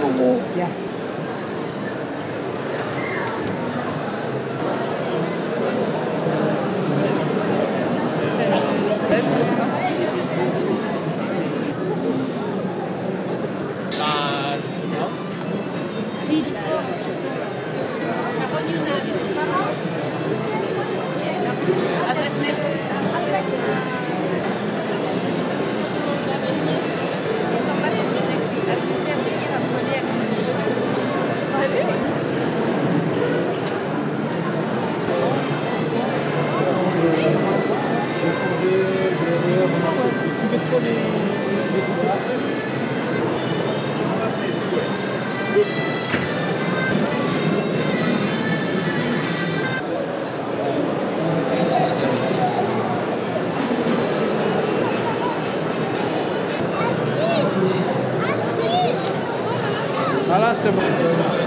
mon gros. Viens. Ah, je sais pas. Si. Adresse mail. Ils sont pas sur les écrits. Appliquer, lire, appeler, t'as vu? Ah là, c'est bon.